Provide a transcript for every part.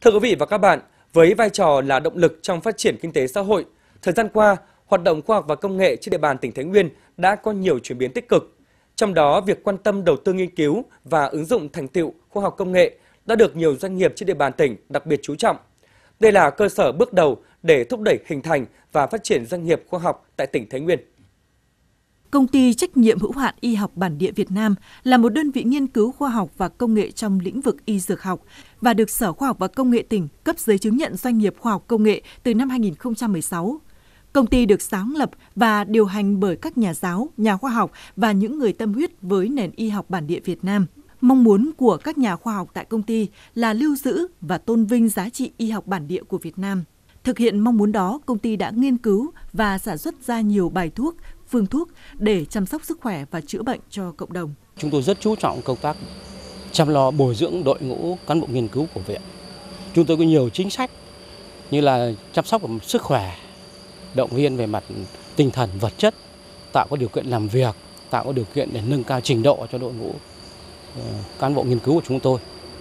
Thưa quý vị và các bạn, với vai trò là động lực trong phát triển kinh tế xã hội, thời gian qua, hoạt động khoa học và công nghệ trên địa bàn tỉnh Thái Nguyên đã có nhiều chuyển biến tích cực. Trong đó, việc quan tâm đầu tư nghiên cứu và ứng dụng thành tựu khoa học công nghệ đã được nhiều doanh nghiệp trên địa bàn tỉnh đặc biệt chú trọng. Đây là cơ sở bước đầu để thúc đẩy hình thành và phát triển doanh nghiệp khoa học tại tỉnh Thái Nguyên. Công ty trách nhiệm hữu hạn y học bản địa Việt Nam là một đơn vị nghiên cứu khoa học và công nghệ trong lĩnh vực y dược học và được Sở Khoa học và Công nghệ tỉnh cấp giấy chứng nhận doanh nghiệp khoa học công nghệ từ năm 2016. Công ty được sáng lập và điều hành bởi các nhà giáo, nhà khoa học và những người tâm huyết với nền y học bản địa Việt Nam. Mong muốn của các nhà khoa học tại công ty là lưu giữ và tôn vinh giá trị y học bản địa của Việt Nam. Thực hiện mong muốn đó, công ty đã nghiên cứu và sản xuất ra nhiều bài thuốc, phương thuốc để chăm sóc sức khỏe và chữa bệnh cho cộng đồng. Chúng tôi rất chú trọng công tác chăm lo bồi dưỡng đội ngũ cán bộ nghiên cứu của viện. Chúng tôi có nhiều chính sách như là chăm sóc về sức khỏe, động viên về mặt tinh thần, vật chất, tạo có điều kiện làm việc, tạo có điều kiện để nâng cao trình độ cho đội ngũ cán bộ nghiên cứu của chúng tôi.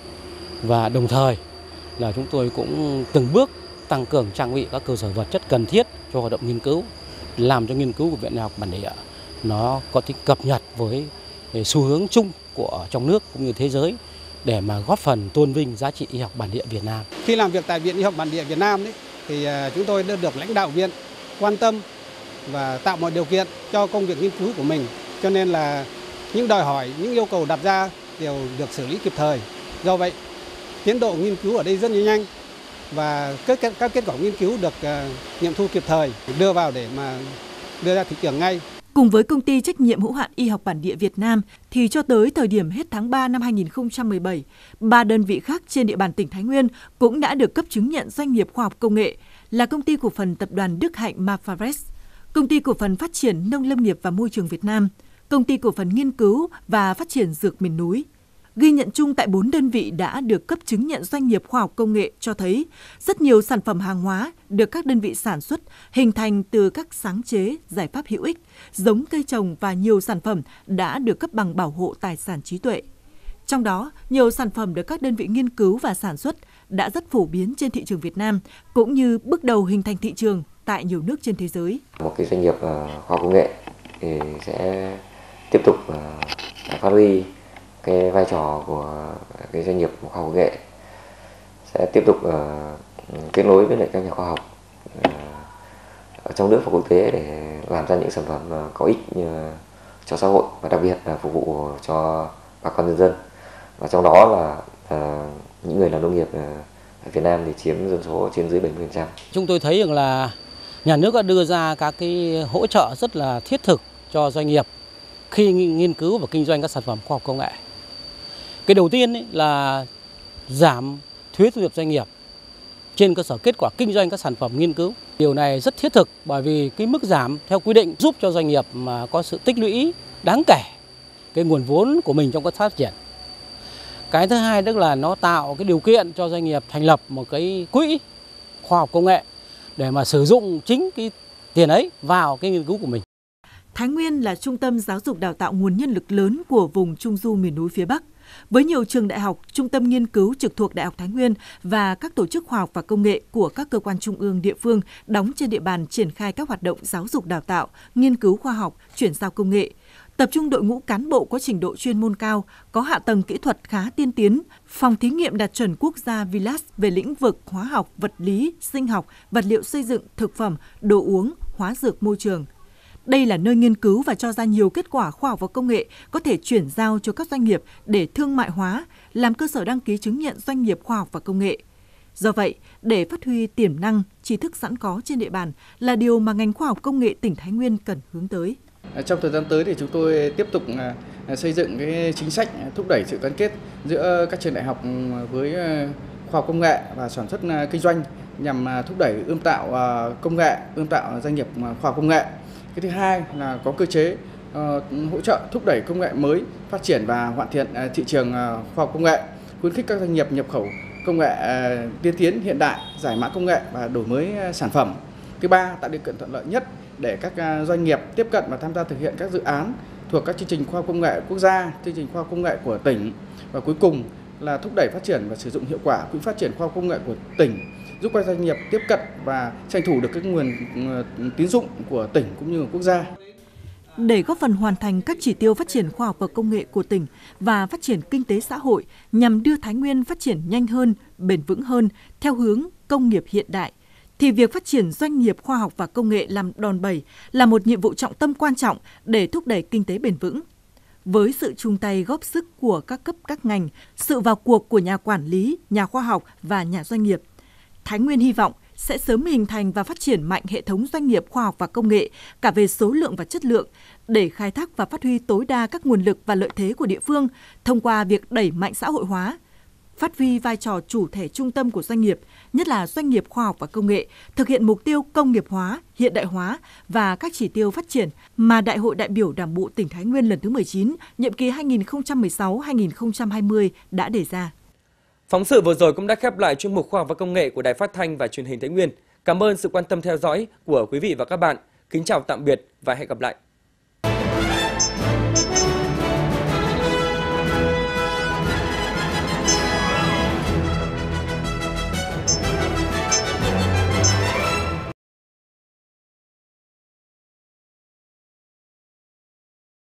Và đồng thời là chúng tôi cũng từng bước tăng cường trang bị các cơ sở vật chất cần thiết cho hoạt động nghiên cứu, làm cho nghiên cứu của Viện Y học bản địa nó có tính cập nhật với xu hướng chung của trong nước cũng như thế giới để mà góp phần tôn vinh giá trị y học bản địa Việt Nam. Khi làm việc tại Viện Y học bản địa Việt Nam thì chúng tôi đã được lãnh đạo viện quan tâm và tạo mọi điều kiện cho công việc nghiên cứu của mình. Cho nên là những đòi hỏi, những yêu cầu đặt ra đều được xử lý kịp thời. Do vậy, tiến độ nghiên cứu ở đây rất nhanh và các kết quả nghiên cứu được nghiệm thu kịp thời, đưa vào để mà đưa ra thị trường ngay. Cùng với công ty trách nhiệm hữu hạn y học bản địa Việt Nam thì cho tới thời điểm hết tháng 3 năm 2017, 3 đơn vị khác trên địa bàn tỉnh Thái Nguyên cũng đã được cấp chứng nhận doanh nghiệp khoa học công nghệ là Công ty cổ phần Tập đoàn Đức Hạnh Mafares, Công ty cổ phần Phát triển Nông lâm nghiệp và Môi trường Việt Nam, Công ty cổ phần Nghiên cứu và Phát triển Dược miền núi. Ghi nhận chung tại 4 đơn vị đã được cấp chứng nhận doanh nghiệp khoa học công nghệ cho thấy rất nhiều sản phẩm hàng hóa được các đơn vị sản xuất hình thành từ các sáng chế, giải pháp hữu ích, giống cây trồng và nhiều sản phẩm đã được cấp bằng bảo hộ tài sản trí tuệ. Trong đó, nhiều sản phẩm được các đơn vị nghiên cứu và sản xuất đã rất phổ biến trên thị trường Việt Nam, cũng như bước đầu hình thành thị trường tại nhiều nước trên thế giới. Một cái doanh nghiệp khoa học công nghệ thì sẽ tiếp tục phát huy cái vai trò của cái doanh nghiệp khoa học công nghệ, sẽ tiếp tục kết nối với lại các nhà khoa học ở trong nước và quốc tế để làm ra những sản phẩm có ích cho xã hội và đặc biệt là phục vụ cho bà con nhân dân. Và trong đó là những người làm nông nghiệp ở Việt Nam thì chiếm dân số trên dưới 70%. Chúng tôi thấy rằng là nhà nước đã đưa ra các cái hỗ trợ rất là thiết thực cho doanh nghiệp khi nghiên cứu và kinh doanh các sản phẩm khoa học công nghệ. Cái đầu tiên là giảm thuế thu nhập doanh nghiệp trên cơ sở kết quả kinh doanh các sản phẩm nghiên cứu. Điều này rất thiết thực bởi vì cái mức giảm theo quy định giúp cho doanh nghiệp mà có sự tích lũy đáng kể cái nguồn vốn của mình trong các phát triển. Cái thứ hai tức là nó tạo cái điều kiện cho doanh nghiệp thành lập một cái quỹ khoa học công nghệ để mà sử dụng chính cái tiền ấy vào cái nghiên cứu của mình. Thái Nguyên là trung tâm giáo dục đào tạo nguồn nhân lực lớn của vùng Trung du miền núi phía Bắc. Với nhiều trường đại học, trung tâm nghiên cứu trực thuộc Đại học Thái Nguyên và các tổ chức khoa học và công nghệ của các cơ quan trung ương địa phương đóng trên địa bàn triển khai các hoạt động giáo dục đào tạo, nghiên cứu khoa học, chuyển giao công nghệ, tập trung đội ngũ cán bộ có trình độ chuyên môn cao, có hạ tầng kỹ thuật khá tiên tiến, phòng thí nghiệm đạt chuẩn quốc gia VLAS về lĩnh vực hóa học, vật lý, sinh học, vật liệu xây dựng, thực phẩm, đồ uống, hóa dược môi trường. Đây là nơi nghiên cứu và cho ra nhiều kết quả khoa học và công nghệ có thể chuyển giao cho các doanh nghiệp để thương mại hóa, làm cơ sở đăng ký chứng nhận doanh nghiệp khoa học và công nghệ. Do vậy, để phát huy tiềm năng, tri thức sẵn có trên địa bàn là điều mà ngành khoa học công nghệ tỉnh Thái Nguyên cần hướng tới. Trong thời gian tới thì chúng tôi tiếp tục xây dựng cái chính sách thúc đẩy sự gắn kết giữa các trường đại học với khoa học công nghệ và sản xuất kinh doanh nhằm thúc đẩy ươm tạo công nghệ, ươm tạo doanh nghiệp khoa học công nghệ. Cái thứ hai là có cơ chế hỗ trợ thúc đẩy công nghệ mới phát triển và hoàn thiện thị trường khoa học công nghệ, khuyến khích các doanh nghiệp nhập khẩu công nghệ tiên tiến hiện đại, giải mã công nghệ và đổi mới sản phẩm. Thứ ba, tạo điều kiện thuận lợi nhất để các doanh nghiệp tiếp cận và tham gia thực hiện các dự án thuộc các chương trình khoa học công nghệ quốc gia, chương trình khoa học công nghệ của tỉnh. Và cuối cùng là thúc đẩy phát triển và sử dụng hiệu quả quỹ phát triển khoa học công nghệ của tỉnh, giúp các doanh nghiệp tiếp cận và tranh thủ được các nguồn tín dụng của tỉnh cũng như của quốc gia. Để góp phần hoàn thành các chỉ tiêu phát triển khoa học và công nghệ của tỉnh và phát triển kinh tế xã hội nhằm đưa Thái Nguyên phát triển nhanh hơn, bền vững hơn theo hướng công nghiệp hiện đại, thì việc phát triển doanh nghiệp khoa học và công nghệ làm đòn bẩy là một nhiệm vụ trọng tâm quan trọng để thúc đẩy kinh tế bền vững. Với sự chung tay góp sức của các cấp các ngành, sự vào cuộc của nhà quản lý, nhà khoa học và nhà doanh nghiệp, Thái Nguyên hy vọng sẽ sớm hình thành và phát triển mạnh hệ thống doanh nghiệp khoa học và công nghệ cả về số lượng và chất lượng để khai thác và phát huy tối đa các nguồn lực và lợi thế của địa phương thông qua việc đẩy mạnh xã hội hóa, phát huy vai trò chủ thể trung tâm của doanh nghiệp, nhất là doanh nghiệp khoa học và công nghệ, thực hiện mục tiêu công nghiệp hóa, hiện đại hóa và các chỉ tiêu phát triển mà Đại hội đại biểu Đảng bộ tỉnh Thái Nguyên lần thứ 19, nhiệm kỳ 2016-2020 đã đề ra. Phóng sự vừa rồi cũng đã khép lại chuyên mục Khoa học và Công nghệ của Đài Phát thanh và Truyền hình Thái Nguyên. Cảm ơn sự quan tâm theo dõi của quý vị và các bạn. Kính chào tạm biệt và hẹn gặp lại.